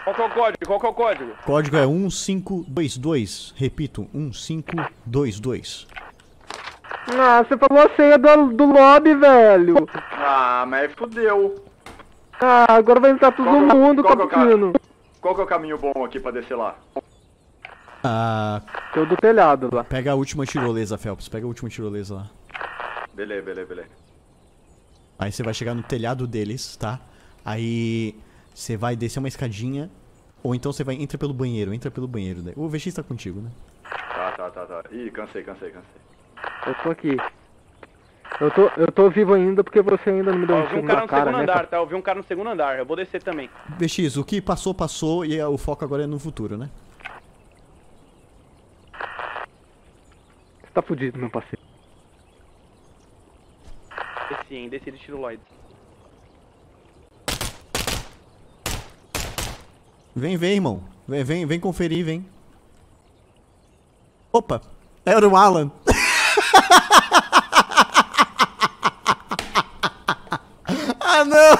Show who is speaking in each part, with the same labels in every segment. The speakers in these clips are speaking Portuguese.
Speaker 1: Qual que é o código? Qual que é o código?
Speaker 2: Código é 1522. Repito, 1522.
Speaker 3: Ah, você falou a senha do lobby, velho.
Speaker 4: Ah, mas fudeu.
Speaker 3: Ah, agora vai entrar todo mundo, Caputino.
Speaker 4: Qual que é o caminho bom aqui pra descer lá?
Speaker 2: Ah,
Speaker 3: Tem o do telhado lá.
Speaker 2: pega a última tirolesa, Phelps. Pega a última tirolesa lá.
Speaker 4: Beleza.
Speaker 2: Aí você vai chegar no telhado deles, tá? Aí você vai descer uma escadinha. Ou então você vai... Entra pelo banheiro. Daí. O VX tá contigo, né?
Speaker 4: Tá. Ih, cansei.
Speaker 3: Eu tô aqui. Eu tô vivo ainda porque você ainda não me deu
Speaker 1: Ó,
Speaker 3: um
Speaker 1: eu vi um
Speaker 3: tiro
Speaker 1: cara
Speaker 3: na
Speaker 1: no
Speaker 3: cara,
Speaker 1: segundo
Speaker 3: né?
Speaker 1: andar, tá? Eu vi um cara no segundo andar. Eu vou descer também.
Speaker 2: VX, o que passou, passou. E o foco agora é no futuro, né?
Speaker 3: Você tá fudido, meu parceiro.
Speaker 1: Desci de tiro Lloyd.
Speaker 2: Vem, irmão. Vem conferir, vem. Opa! Era o Alan. Ah, não!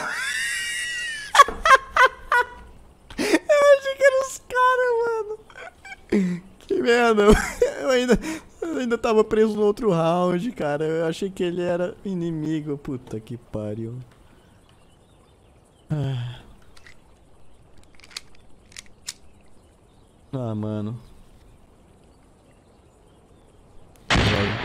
Speaker 2: Eu achei que eram os caras, mano. Que merda. Eu ainda tava preso no outro round, cara. Eu achei que ele era inimigo. Puta que pariu. Ah, mano. Droga.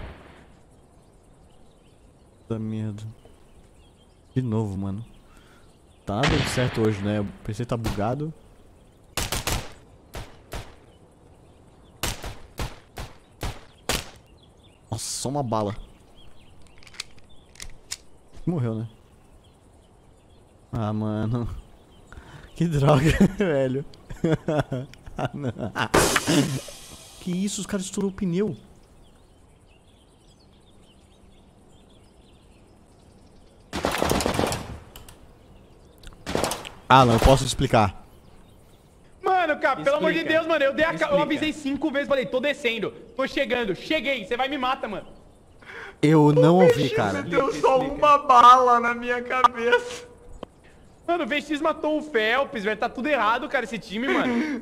Speaker 2: Da merda. De novo, mano. Tá nada dando certo hoje, né? O PC tá bugado. Nossa, só uma bala. Morreu, né? Ah, mano. Que droga, velho. Ah, não. Que isso, os caras estourou o pneu. Alan, eu posso te explicar.
Speaker 1: Mano, cara, pelo amor de
Speaker 5: Explica.
Speaker 1: Deus, mano. Eu
Speaker 5: Explica.
Speaker 1: avisei 5 vezes, falei, tô descendo. Tô chegando. Cheguei. Você vai me mata, mano.
Speaker 2: Eu não ouvi, cara.
Speaker 4: Deu só uma bala na minha cabeça.
Speaker 1: Mano, o VX matou o Phelps, velho. Tá tudo errado, cara, esse time, mano.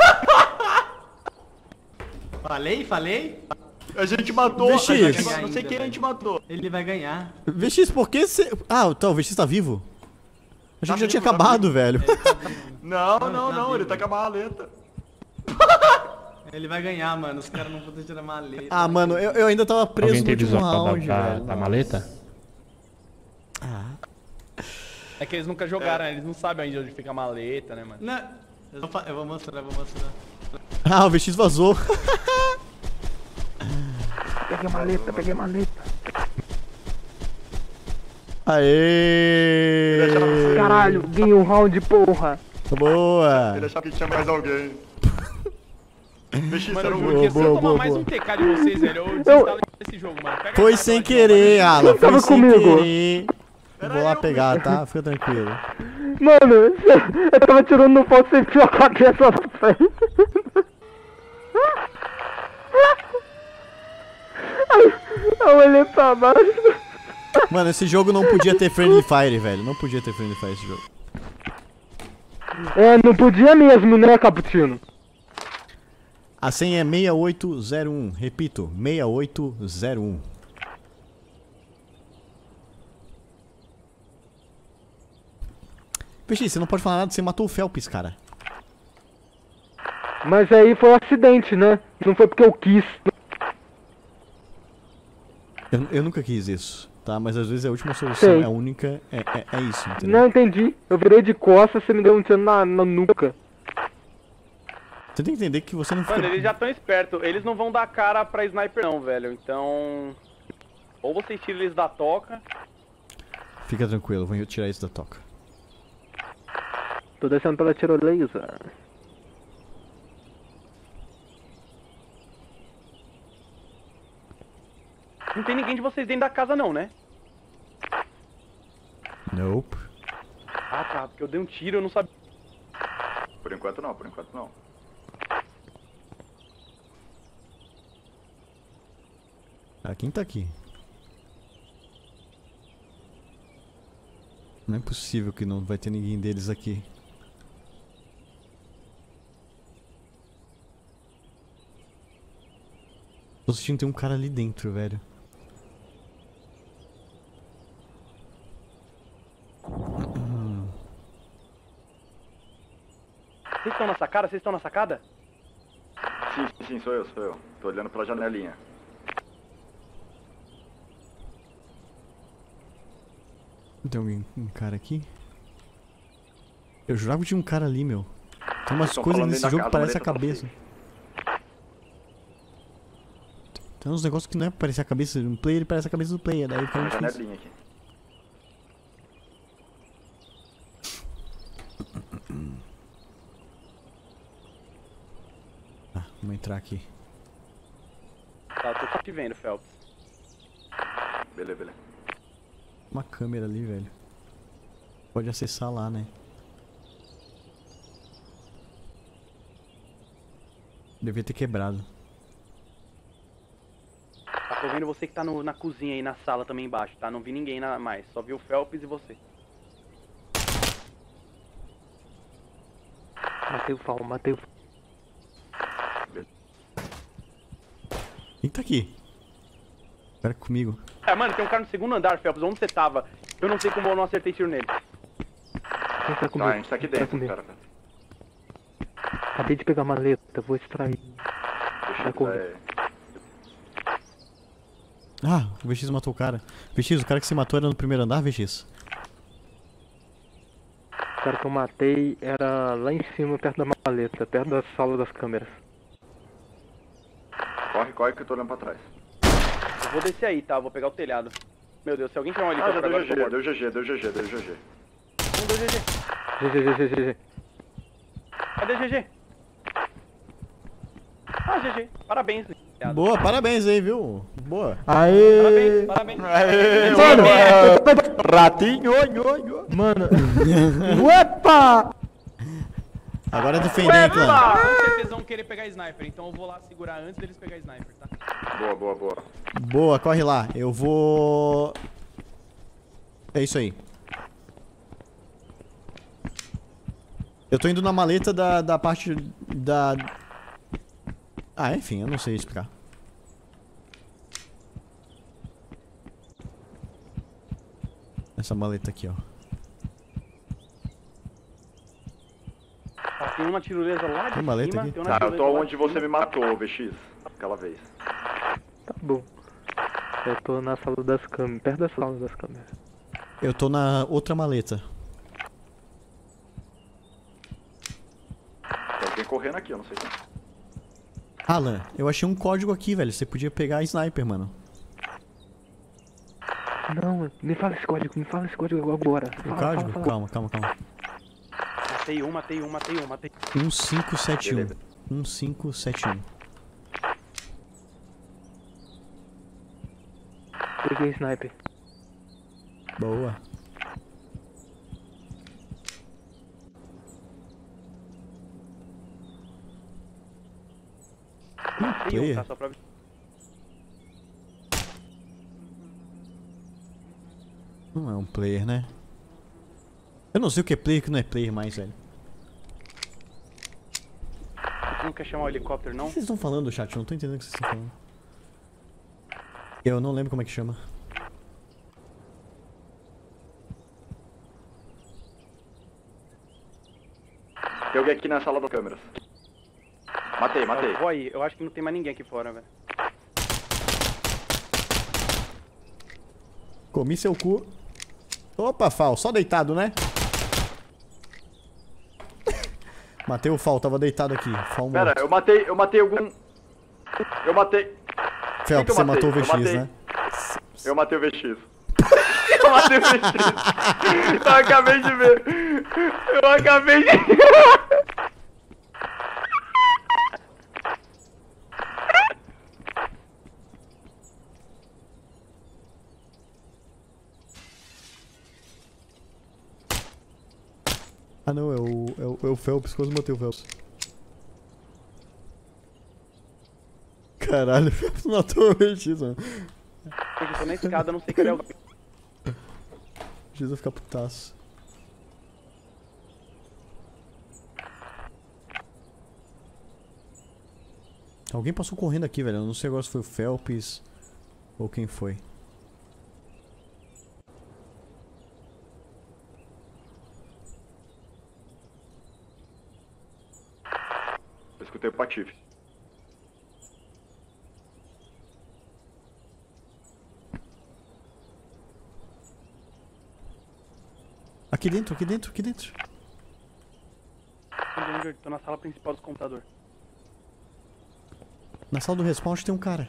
Speaker 5: Falei?
Speaker 4: A gente matou.
Speaker 2: VX.
Speaker 4: A gente,
Speaker 5: Vai
Speaker 4: não sei
Speaker 5: ainda,
Speaker 4: quem a gente matou.
Speaker 5: Ele vai ganhar.
Speaker 2: VX, por que você... Ah, tá, o VX tá vivo? Achei que já tinha
Speaker 4: vivo, tá
Speaker 2: acabado, velho.
Speaker 4: Não, ele
Speaker 5: vivo.
Speaker 4: tá com a maleta.
Speaker 5: Ele vai ganhar, mano. Os caras não vão tirar a maleta.
Speaker 2: Ah, mano, eu ainda tava preso
Speaker 6: Alguém
Speaker 2: no
Speaker 6: tem
Speaker 2: último
Speaker 6: visão
Speaker 2: round, velho.
Speaker 6: da maleta?
Speaker 1: É que eles nunca jogaram, né? Eles não sabem ainda onde fica a maleta, né, mano?
Speaker 5: Não. Eu vou mostrar.
Speaker 2: Ah, o VX vazou.
Speaker 3: Peguei a maleta.
Speaker 2: Aê!
Speaker 3: Caralho, ganhei um round, porra.
Speaker 2: Boa!
Speaker 4: Ele achava que tinha mais alguém. VX,
Speaker 1: Mano,
Speaker 4: era
Speaker 1: eu
Speaker 4: o
Speaker 1: juro que se eu
Speaker 2: boa,
Speaker 1: tomar
Speaker 2: boa,
Speaker 1: mais
Speaker 2: boa.
Speaker 1: um TK de vocês, velho, eu desinstalo esse jogo, mano. Pega
Speaker 2: Foi
Speaker 1: essa
Speaker 2: sem
Speaker 1: tela de
Speaker 2: querer,
Speaker 1: novo,
Speaker 2: Alan. Foi
Speaker 3: Tava
Speaker 2: sem
Speaker 3: comigo.
Speaker 2: querer. Vou lá pegar, tá? Fica tranquilo.
Speaker 3: Mano, eu tava tirando no foto sem enfiou a cabeça na frente. Aí eu olhei pra baixo.
Speaker 2: Mano, esse jogo não podia ter Friendly Fire, velho. Não podia ter Friendly Fire esse jogo.
Speaker 3: É, não podia mesmo, né, Caputino?
Speaker 2: A senha é 6801. Repito, 6801. Peixe, você não pode falar nada, você matou o Phelps, cara.
Speaker 3: Mas aí foi um acidente, né? Não foi porque eu quis.
Speaker 2: Eu nunca quis isso, tá? Mas às vezes é a última solução,
Speaker 3: Sei.
Speaker 2: é a única, é isso, entendeu?
Speaker 3: Não entendi. Eu virei de costas, você me deu um tiro na nuca.
Speaker 2: Você tem que entender que você não fica...
Speaker 1: Mano, eles já estão espertos. Eles não vão dar cara pra sniper não, velho. Então... Ou vocês tiram eles da toca.
Speaker 2: Fica tranquilo, eu vou tirar isso da toca.
Speaker 3: Tô descendo pela tirolesa.
Speaker 1: Não tem ninguém de vocês dentro da casa não, né?
Speaker 2: Nope.
Speaker 1: Ah, tá. Porque eu dei um tiro, eu não sabia.
Speaker 4: Por enquanto não.
Speaker 2: Ah, quem tá aqui? Não é possível que não vai ter ninguém deles aqui. Tô sentindo que tem um cara ali dentro, velho.
Speaker 1: Vocês estão na sacada? Vocês estão na sacada?
Speaker 4: Sim, sou eu. Tô olhando pela janelinha.
Speaker 2: Tem alguém, um cara aqui? Eu jurava que tinha um cara ali, meu. Tem umas
Speaker 4: Estão
Speaker 2: coisas
Speaker 4: falando
Speaker 2: nesse
Speaker 4: dentro da
Speaker 2: jogo que
Speaker 4: casa,
Speaker 2: parece a
Speaker 4: maleta pra
Speaker 2: cabeça. Tem uns negócios que não é pra parecer a cabeça de um player, ele parece a cabeça do player, daí fica
Speaker 4: Tem uma
Speaker 2: muito difícil.
Speaker 4: janelinha aqui.
Speaker 2: Ah, vamos entrar aqui.
Speaker 1: Tá, tô te vendo, Phelps.
Speaker 4: Beleza.
Speaker 2: Uma câmera ali, velho. Pode acessar lá, né? Devia ter quebrado.
Speaker 1: Tá, tô vendo você que tá na cozinha aí, na sala também embaixo, tá? Não vi ninguém mais, só vi o Phelps e você.
Speaker 3: Matei o Fal, matei o...
Speaker 2: Quem tá aqui? Espera comigo.
Speaker 1: É, mano, tem um cara no segundo andar, Phelps, onde você tava? Eu não sei como eu não acertei tiro nele.
Speaker 3: Quem tá comigo?
Speaker 4: Tá, a gente tá aqui dentro, cara.
Speaker 3: Acabei de pegar a maleta, vou extrair.
Speaker 4: Deixa eu
Speaker 3: correr.
Speaker 2: Ah, o VX matou o cara. VX, o cara que você matou era no primeiro andar, VX?
Speaker 3: O cara que eu matei era lá em cima, perto da maleta, perto da sala das câmeras.
Speaker 4: Corre que eu tô olhando pra trás.
Speaker 1: Eu vou descer aí, tá? Vou pegar o telhado. Meu Deus, se alguém tiver um
Speaker 4: Ah, já
Speaker 1: helicóptero
Speaker 4: deu
Speaker 1: agora, eu tô morto.
Speaker 4: GG, deu GG.
Speaker 1: Um, dois, GG.
Speaker 3: GG.
Speaker 1: Cadê GG? Ah, GG. Parabéns, telhado.
Speaker 2: Boa, parabéns aí, viu? Boa.
Speaker 3: Aê!
Speaker 1: Parabéns.
Speaker 3: Mano,
Speaker 2: Ratinho,
Speaker 3: mano. Uepa!
Speaker 2: Agora é defender, hein, clã.
Speaker 1: Com certeza vão querer pegar sniper, então eu vou lá segurar antes deles pegar sniper, tá?
Speaker 4: Boa.
Speaker 2: Boa, corre lá. Eu vou... É isso aí. Eu tô indo na maleta da parte da... Ah, enfim, eu não sei explicar. Essa maleta aqui, ó.
Speaker 1: Ó, tem uma tirolesa lá de
Speaker 2: Tem maleta
Speaker 1: cima,
Speaker 2: aqui?
Speaker 1: tem uma
Speaker 4: Tá, eu
Speaker 1: tirolesa
Speaker 4: tô
Speaker 1: lá
Speaker 4: onde
Speaker 1: de
Speaker 4: você
Speaker 1: cima.
Speaker 4: me matou, VX. Aquela vez.
Speaker 3: Tá bom. Eu tô na sala das câmeras, perto da sala das câmeras.
Speaker 2: Eu tô na outra maleta.
Speaker 4: Tem alguém correndo aqui, eu não sei quem.
Speaker 2: Alan, eu achei um código aqui, velho. Você podia pegar a sniper, mano.
Speaker 3: Não, me fala esse código agora.
Speaker 2: O código? Calma.
Speaker 1: Matei um.
Speaker 2: 1571.
Speaker 4: Beleza.
Speaker 2: 1571.
Speaker 3: Peguei sniper.
Speaker 2: Boa.
Speaker 1: Matei um,
Speaker 2: player?
Speaker 1: tá? Só pra...
Speaker 2: Não é um player, né? Eu não sei o que é player e o que não é player mais, velho.
Speaker 1: Você não quer chamar o helicóptero,
Speaker 2: O
Speaker 1: não?
Speaker 2: que vocês estão falando, chat? Eu não tô entendendo o que vocês estão falando. Eu não lembro como é que chama.
Speaker 4: Tem alguém aqui na sala das câmeras. Matei.
Speaker 1: Eu vou aí. Eu acho que não tem mais ninguém aqui fora, velho.
Speaker 2: Comi seu cu. Opa, Fal, só deitado, né? Matei o Fal, tava deitado aqui. Fal morto.
Speaker 4: Pera, eu matei algum... Eu matei...
Speaker 2: Fel,
Speaker 4: que eu
Speaker 2: você
Speaker 4: matei?
Speaker 2: matou o
Speaker 4: Eu
Speaker 2: VX,
Speaker 4: matei.
Speaker 2: né?
Speaker 4: Eu matei o VX. Eu matei o VX. Eu acabei de ver.
Speaker 2: Ah não, é o Phelps, quase matei o Phelps. Caralho, o Phelps matou o VX, mano.
Speaker 1: Eu tô na escada, não sei cadê o...
Speaker 2: O VX vai ficar putaço. Alguém passou correndo aqui, velho. Eu não sei agora se foi o Phelps ou quem foi.
Speaker 4: Eu escutei o Patife.
Speaker 2: Aqui dentro, aqui dentro, aqui dentro.
Speaker 1: Tô na sala principal do computador.
Speaker 2: Na sala do respawn tem um cara.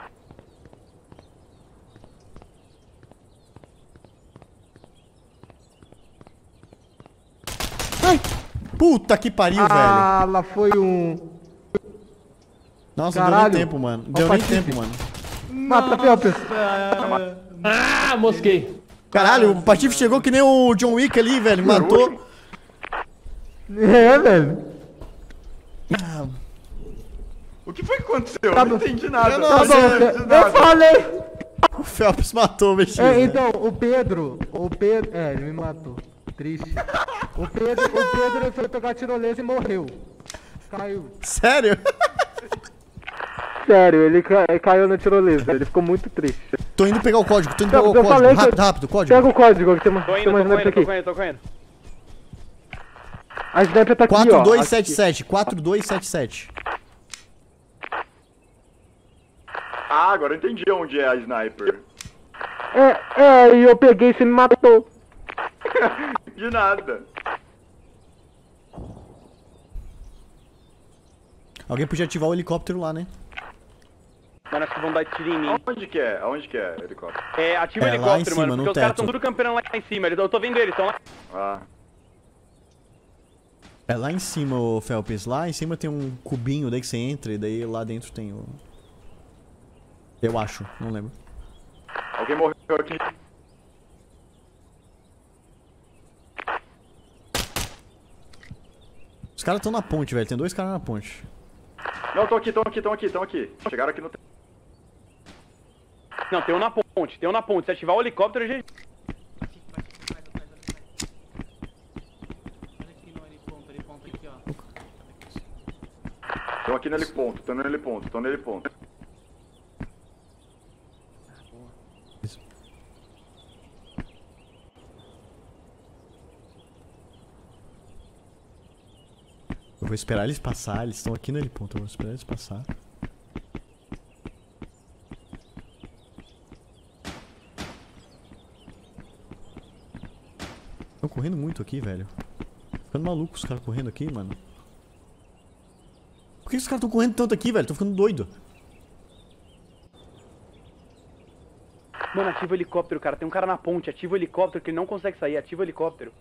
Speaker 2: Ai! Puta que pariu, velho.
Speaker 3: Ah, lá foi um...
Speaker 2: Nossa,
Speaker 3: caralho.
Speaker 2: não deu nem tempo, mano. Deu nem
Speaker 3: Patife.
Speaker 2: tempo, mano.
Speaker 3: Mata, Phelps.
Speaker 6: Ah, mosquei.
Speaker 2: Caralho, o Patife chegou que nem o John Wick ali, velho. Matou.
Speaker 3: É, velho.
Speaker 2: Ah,
Speaker 4: O que foi que aconteceu?
Speaker 3: Tá
Speaker 4: Eu não
Speaker 3: bom.
Speaker 4: entendi nada.
Speaker 2: Eu não
Speaker 3: Tá
Speaker 2: sei.
Speaker 3: bom,
Speaker 4: entendi
Speaker 3: eu
Speaker 4: nada.
Speaker 3: falei.
Speaker 2: o Phelps matou o BX.
Speaker 3: Então, o Pedro, ele me matou. Triste. O Pedro ele foi pegar a tirolesa e morreu. Caiu.
Speaker 2: Sério?
Speaker 3: Sério, ele caiu na tirolesa, ele ficou muito triste.
Speaker 2: Tô indo pegar o código, tô indo
Speaker 3: Eu
Speaker 2: pegar o
Speaker 3: falei
Speaker 2: código.
Speaker 3: que
Speaker 2: Rápido, rápido, código.
Speaker 3: Pega o código, que tem uma,
Speaker 1: Tô
Speaker 3: tem
Speaker 1: indo,
Speaker 3: uma
Speaker 1: tô
Speaker 3: sniper
Speaker 1: correndo, tô
Speaker 3: aqui.
Speaker 1: correndo, tô correndo.
Speaker 3: A sniper tá aqui, ó.
Speaker 2: 4277, 4277.
Speaker 4: Ah, agora eu entendi onde é a sniper.
Speaker 3: E eu peguei e você me matou.
Speaker 4: De nada.
Speaker 2: Alguém podia ativar o helicóptero lá, né?
Speaker 1: Mano, acho que vão dar tiro em mim.
Speaker 4: Aonde que é? Aonde que é, helicóptero?
Speaker 1: É, ativa o
Speaker 2: É, lá em
Speaker 1: helicóptero,
Speaker 2: cima,
Speaker 1: mano,
Speaker 2: no
Speaker 1: porque os caras
Speaker 2: teto.
Speaker 1: estão tudo camperando lá em cima. Eu tô vendo eles, estão lá.
Speaker 4: Ah.
Speaker 2: É lá em cima, o Phelps. Lá em cima tem um cubinho, daí que você entra e daí lá dentro tem o... Eu acho, não lembro.
Speaker 4: Alguém morreu aqui.
Speaker 2: Os caras estão na ponte, velho. Tem dois caras na ponte.
Speaker 4: Não, estão aqui. Chegaram aqui no...
Speaker 1: Não, tem um na ponte, tem um na ponte. Se ativar o helicóptero, já...
Speaker 5: Olha aqui no heliponto aqui, ó.
Speaker 4: Estão aqui nele ponto.
Speaker 2: Eu vou esperar eles passar. Eles estão aqui no heliponto. Eu vou esperar eles passar. Estão correndo muito aqui, velho. Ficando maluco os caras correndo aqui, mano. Por que os caras estão correndo tanto aqui, velho? Tô ficando doido.
Speaker 1: Mano, ativa o helicóptero, cara. Tem um cara na ponte. Ativa o helicóptero que ele não consegue sair. Ativa o helicóptero.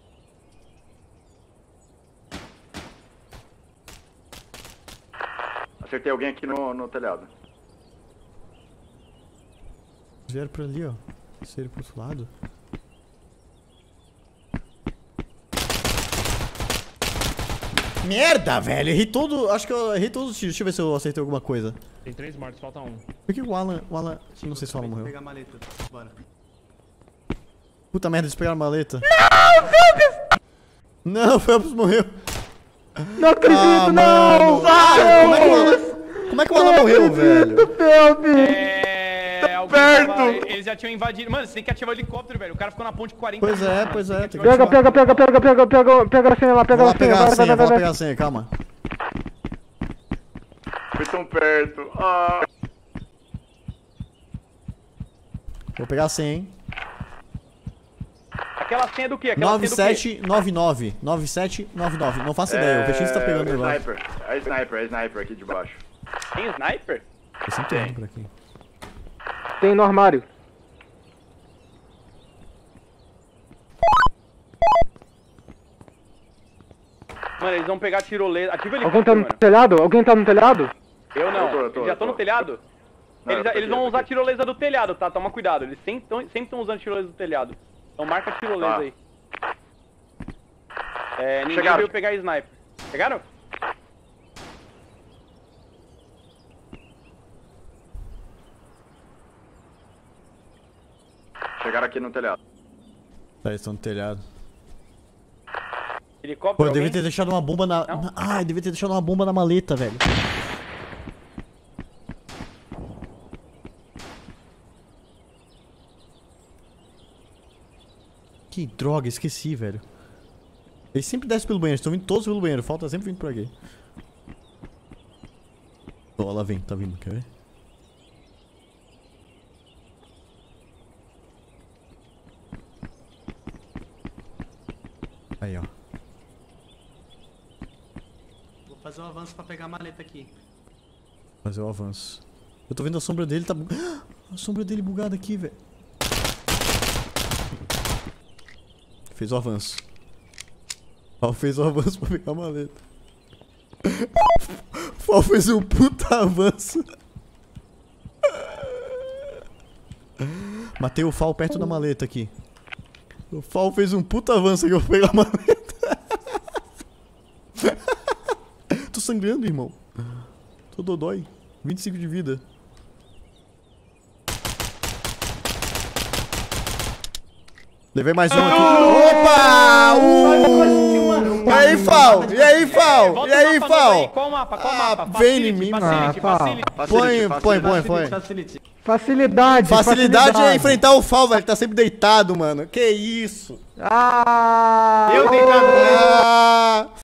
Speaker 4: Acertei alguém aqui no telhado.
Speaker 2: Eles vieram pra ali, ó. Desceram pro outro lado. Merda, velho. Errei todo... Acho que eu errei todos os tiros. Deixa eu ver se eu acertei alguma coisa.
Speaker 6: Tem 3 mortos, falta um.
Speaker 2: Por que o Alan... Não sei se o Alan
Speaker 5: Vou
Speaker 2: morreu.
Speaker 5: pegar a maleta. Bora.
Speaker 2: Puta merda, eles pegaram a maleta. Não, o Phelps morreu.
Speaker 3: Não acredito,
Speaker 2: mano.
Speaker 3: não!
Speaker 2: Como é que o Alan morreu, velho?
Speaker 3: Phelps!
Speaker 1: Alguém tava... Eles já tinham invadido. Mano, você tem que ativar o helicóptero, velho. O cara ficou na ponte 40
Speaker 2: Pois é,
Speaker 1: minutos,
Speaker 2: pois
Speaker 1: mano.
Speaker 2: é.
Speaker 1: Tem que ativar o
Speaker 3: Pega
Speaker 1: helicóptero.
Speaker 3: a senha lá,
Speaker 2: Vou lá pegar a senha, vou lá
Speaker 3: vai.
Speaker 2: pegar a senha, calma.
Speaker 4: Foi tão perto. Ah.
Speaker 2: Vou pegar a senha, hein.
Speaker 1: Aquela senha do quê? Aquela senha do quê?
Speaker 2: 9799. 9799. Não faço ideia, o PX tá pegando o negócio.
Speaker 4: É sniper aqui de baixo.
Speaker 1: Tem sniper?
Speaker 2: Eu sempre tenho por aqui.
Speaker 3: Tem no armário.
Speaker 1: Mano, eles vão pegar a tirolesa. Ativa o
Speaker 3: Alguém tá
Speaker 1: helicóptero,
Speaker 3: no
Speaker 1: mano.
Speaker 3: telhado? Alguém tá no telhado?
Speaker 1: Eu não.
Speaker 4: Eu tô,
Speaker 1: Eles já estão no telhado?
Speaker 4: Não, eu tô
Speaker 1: Eles
Speaker 4: aqui,
Speaker 1: vão
Speaker 4: eu tô
Speaker 1: usar a
Speaker 4: aqui.
Speaker 1: tirolesa do telhado, tá? Toma cuidado. Eles sempre estão usando a tirolesa do telhado. Então marca a tirolesa
Speaker 4: Tá.
Speaker 1: aí. É, ninguém
Speaker 4: Chegaram.
Speaker 1: veio pegar sniper. Chegaram?
Speaker 4: Chegaram aqui no telhado.
Speaker 2: Tá, eles estão no telhado.
Speaker 1: Helicóptero?
Speaker 2: Pô, eu devia
Speaker 1: alguém?
Speaker 2: ter deixado uma bomba na...
Speaker 1: Não?
Speaker 2: Ah, eu devia ter deixado uma bomba na maleta, velho. aqui. Droga, esqueci, velho. Eles sempre descem pelo banheiro, estão vindo todos pelo banheiro. Falta sempre vindo por aqui. Ó, lá vem, tá vindo, quer ver? Aí, ó.
Speaker 5: Vou fazer um avanço pra pegar a maleta aqui.
Speaker 2: Fazer o avanço. Eu tô vendo a sombra dele, tá... A sombra dele bugada aqui, velho. Fez o avanço. Fal fez o avanço pra pegar a maleta. Fal fez um puta avanço. Matei o Fal perto da maleta aqui. O Fal fez um puta avanço aqui pra pegar a maleta. Tô sangrando, irmão. Tô dodói. 25 de vida. Levei mais um aqui. Opa! E aí, Fal? E aí, Fal? E aí, Fal?
Speaker 1: Qual mapa? Qual mapa?
Speaker 2: Vem em mim,
Speaker 1: Facility,
Speaker 3: mano.
Speaker 1: facility.
Speaker 2: Põe.
Speaker 5: Facility.
Speaker 2: Facilidade é enfrentar o Fal, velho. Ele tá sempre deitado, mano. Que isso?
Speaker 3: Ah!
Speaker 5: Eu deitado.
Speaker 2: Ah!